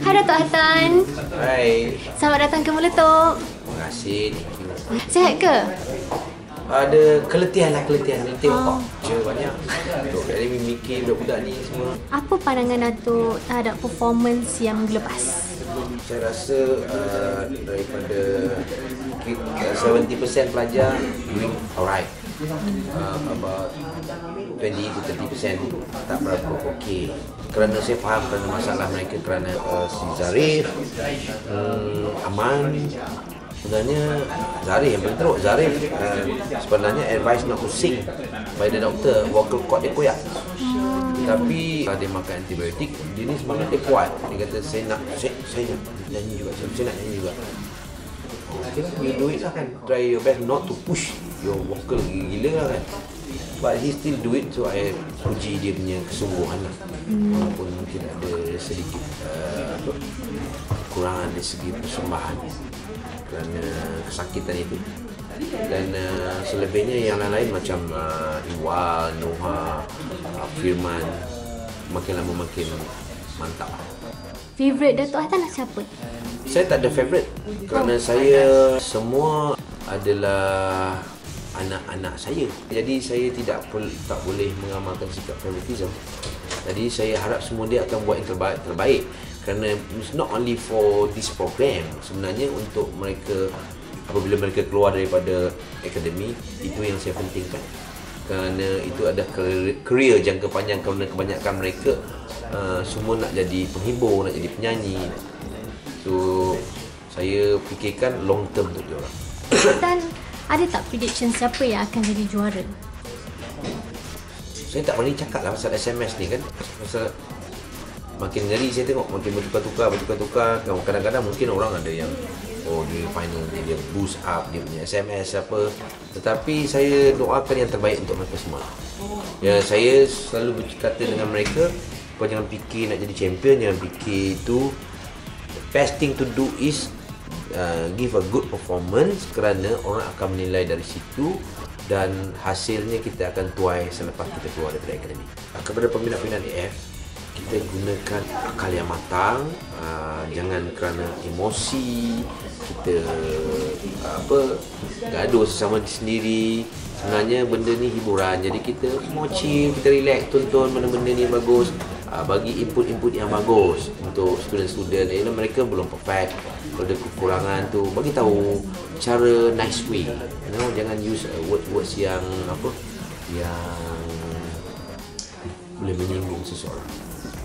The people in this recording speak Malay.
Hai Datuk Hatan. Hai. Selamat datang ke Meletup. Terima kasih. Sihat ke? Ada keletihan letih otak. Banyak. Jadi mikir budak-budak ni semua. Apa pandangan Datuk terhadap performance yang minggu lepas? Saya rasa daripada 70% pelajar doing alright. About 20 to 30% tak berapa okey. Kerana saya faham kerana masalah mereka kerana si Zarif, Aman. Sebenarnya Zarif yang paling teruk. Zarif sebenarnya advice not to sing by the doctor, vocal cord dia koyak. Tapi dia makan antibiotik, dia ni semangat dia kuat. Dia kata saya nak nyanyi juga, saya nak nyanyi juga. Okay lah, you do it lah kan. Try your best not to push your vocal gila lah kan. But he still do it, so I puji dia punya kesungguhan lah. Walaupun mungkin ada sedikit kekurangan dari segi persembahan kerana kesakitan itu. Dan selebihnya yang lain-lain macam Iwan, Noha, Firman makin lama makin mantap. Favourite Datuk Hatan siapa? Saya tak ada favourite kerana saya semua adalah anak-anak saya. Jadi saya tak boleh mengamalkan sikap favoritism. Jadi saya harap semua dia akan buat yang terbaik kerana it's not only for this program, sebenarnya untuk mereka apabila mereka keluar daripada akademi, itu yang saya pentingkan kerana itu ada career jangka panjang kerana kebanyakan mereka semua nak jadi penghibur, nak jadi penyanyi. So saya fikirkan long term untuk dia orang. Dan ada tak prediction siapa yang akan jadi juara? Saya tak berani cakap lah pasal SMS ni kan. Pasal makin ngeri saya tengok, makin bertukar-tukar. Kadang-kadang mungkin orang ada yang dia final dia boost up dia punya SMS apa. Tetapi saya doakan yang terbaik untuk mereka semua. Ya, saya selalu berkata dengan mereka, kau jangan fikir nak jadi champion, jangan fikir itu. The best thing to do is give a good performance kerana orang akan menilai dari situ dan hasilnya kita akan tuai selepas kita keluar daripada akademi. Kepada peminat-peminat AF, kita gunakan akal yang matang, jangan kerana emosi kita gaduh sesama sendiri. Sebenarnya benda ni hiburan, jadi kita mau chill, kita relax, tonton mana-benda ni bagus, bagi input-input yang bagus untuk student-student. Mereka belum perfect, kalau ada kekurangan tu bagi tahu cara nice way, jangan use words yang yang boleh menyinggung seseorang.